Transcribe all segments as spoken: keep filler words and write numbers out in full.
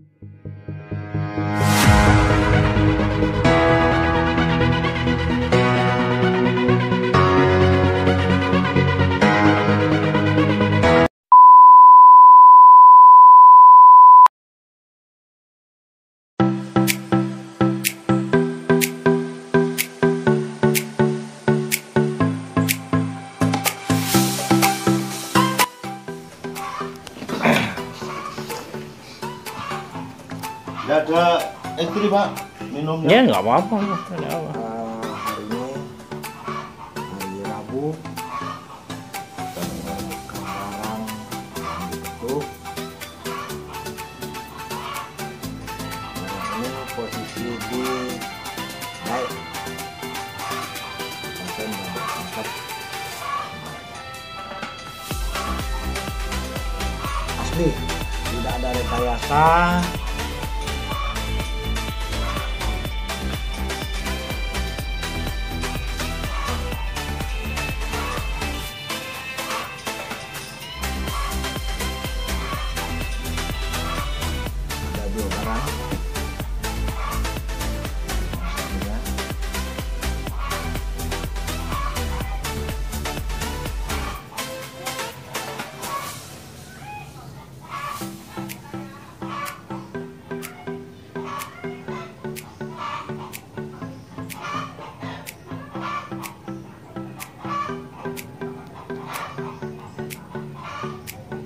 Nggak ada istri Pak minumnya? Ya nggak apa-apa. Nggak apa. Uh, hari ini hari Rabu sekarang itu ini posisi di baik sampai empat asli tidak ada rekayasa.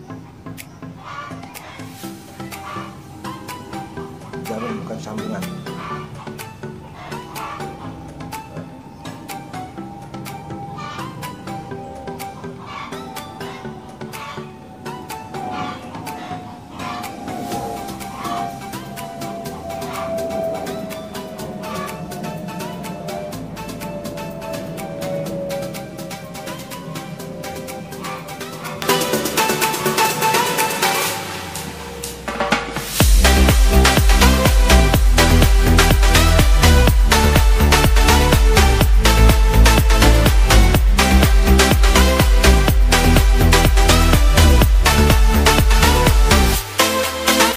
Jarum bukan sambungan.